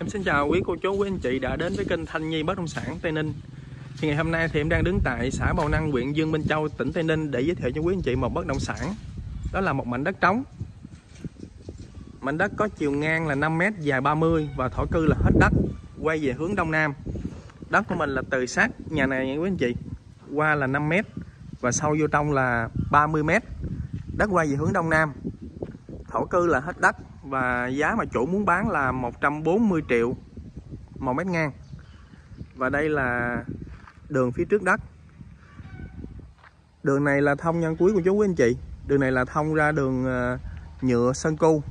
Em xin chào quý cô chú, quý anh chị đã đến với kênh Thanh Nhi Bất Động Sản Tây Ninh. Thì ngày hôm nay thì em đang đứng tại xã Bào Năng, huyện Dương Minh Châu, tỉnh Tây Ninh để giới thiệu cho quý anh chị một bất động sản. Đó là một mảnh đất trống. Mảnh đất có chiều ngang là 5 m, dài 30 và thổ cư là hết đất, quay về hướng đông nam. Đất của mình là từ sát nhà này nha quý anh chị, qua là 5 m và sâu vô trong là 30 m. Đất quay về hướng đông nam, thổ cư là hết đất và giá mà chủ muốn bán là 140 triệu 1 mét ngang. Và đây là đường phía trước đất. Đường này là thông nha quý cô chú quý anh chị. Đường này là thông ra đường nhựa Sơn Cu.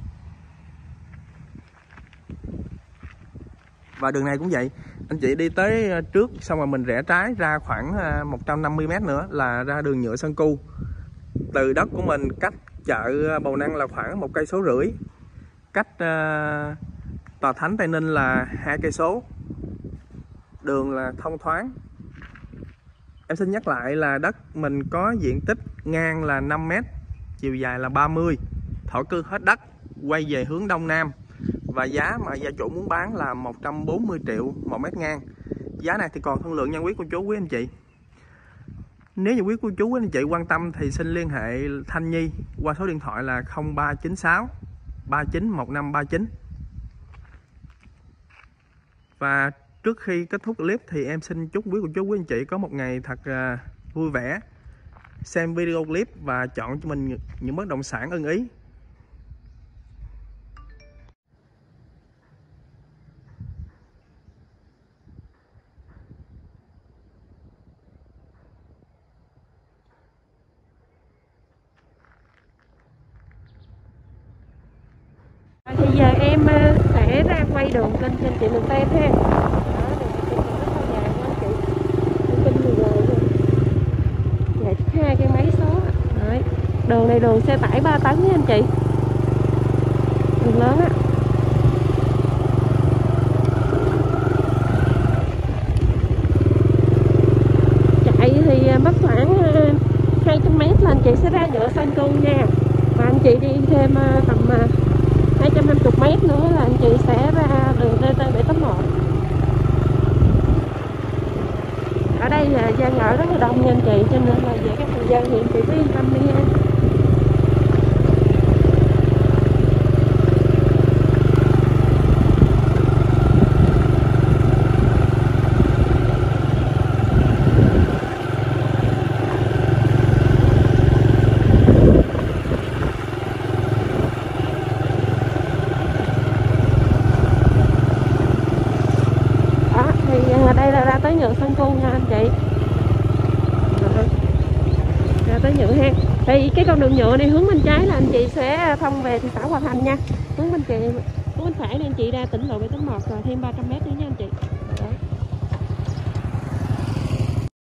Và đường này cũng vậy, anh chị đi tới trước xong rồi mình rẽ trái ra khoảng 150 m nữa là ra đường nhựa Sơn Cu. Từ đất của mình cách chợ Bào Năng là khoảng 1,5 cây số, cách Tòa Thánh Tây Ninh là 2 cây số. Đường là thông thoáng. Em xin nhắc lại là đất mình có diện tích ngang là 5 m, chiều dài là 30, thổ cư hết đất, quay về hướng đông nam. Và giá mà gia chủ muốn bán là 140 triệu 1 mét ngang. Giá này thì còn thương lượng nha quý cô chú quý anh chị. Nếu như quý cô chú quý anh chị quan tâm thì xin liên hệ Thanh Nhi qua số điện thoại là 0396 391539. Và trước khi kết thúc clip thì em xin chúc quý cô chú quý anh chị có một ngày thật vui vẻ. Xem video clip và chọn cho mình những bất động sản ưng ý. Thì giờ em sẽ ra quay đường kênh cho anh chị mình xem ha. Đó, đường kênh rất là dài nha anh chị. Kênh 10 rồi. Dạ, 2 cái máy số. Đấy. Đường này đường xe tải 3 tấn nha anh chị. Đường lớn á. Chạy thì mất khoảng 200 m là anh chị sẽ ra nhựa Sơn Cu nha. Và anh chị đi thêm tầm 250 m nữa là anh chị sẽ ra đường DT781. Ở đây là dân ở rất là đông nha anh chị, cho nên là về các người dân thì anh chị cứ yên tâm đi nha. Đây là ra tới nhựa Sơn Cu nha anh chị. Ra tới nhựa ha. Thì cái con đường nhựa này hướng bên trái là anh chị sẽ thông về thị xã Hòa Thành nha. Hướng bên phải là anh chị ra tỉnh lộ 781 rồi thêm 300 m nữa nha.